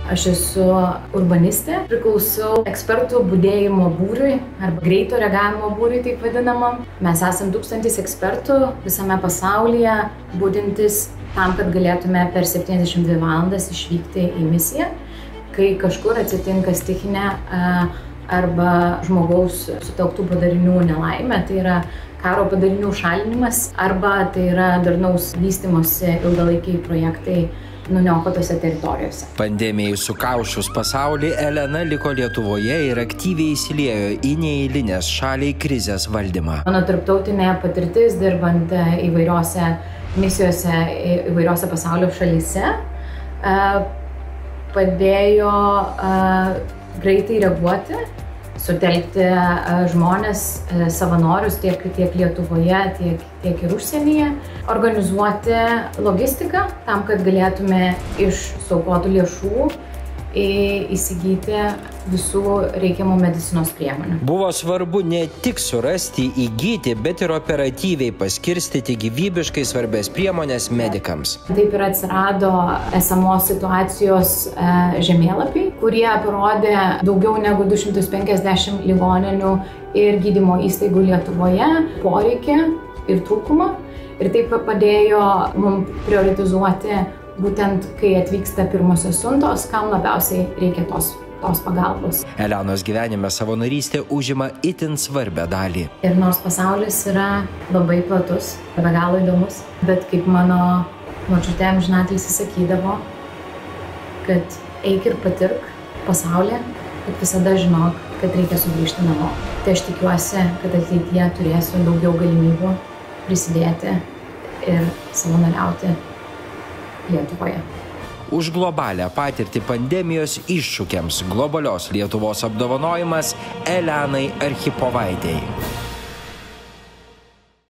Aš esu urbanistė, priklausau ekspertų budėjimo būriui arba greito reagavimo būriui, taip vadinamam. Mes esam 1000 ekspertų visame pasaulyje, budintis tam, kad galėtume per 72 valandas išvykti į misiją, kai kažkur atsitinka stichinė arba žmogaus sutelktų padarinių nelaimė, tai yra karo padarinių šalinimas arba tai yra darnaus vystymosi ilgalaikiai projektai nuniokotose teritorijose. Pandemijai sukaušius pasaulį, Elena liko Lietuvoje ir aktyviai įsiliejo į neeilinės šaliai krizės valdymą. Mano tarptautinė patirtis dirbant įvairiose misijose, įvairiose pasaulio šalyse padėjo greitai reaguoti, sutelkti žmonės, savanorius tiek Lietuvoje, tiek ir užsienyje, organizuoti logistiką tam, kad galėtume iš suaukotų lėšų įsigyti visų reikiamų medicinos priemonių. Buvo svarbu ne tik surasti, įgyti, bet ir operatyviai paskirstyti gyvybiškai svarbės priemonės medikams. Taip ir atsirado esamos situacijos žemėlapiai, kurie parodė daugiau negu 250 ligoninių ir gydymo įstaigų Lietuvoje poreikį ir trūkumą. Ir taip padėjo mums prioritizuoti būtent, kai atvyksta pirmosios siuntos, kam labiausiai reikia tos pagalbos. Elenos gyvenime savanorystė užima itin svarbią dalį. Ir nors pasaulis yra labai platus, be galo įdomus, bet kaip mano močiutė amžinatilsį sakydavo, kad eik ir patirk pasaulį, kad visada žinok, kad reikia sugrįžti namo. Tai aš tikiuosi, kad ateityje turėsiu daugiau galimybių prisidėti ir savanoriauti Lietuvoje. Už globalią patirtį pandemijos iššūkiams globalios Lietuvos apdovanojimas Elenai Archipovaitei.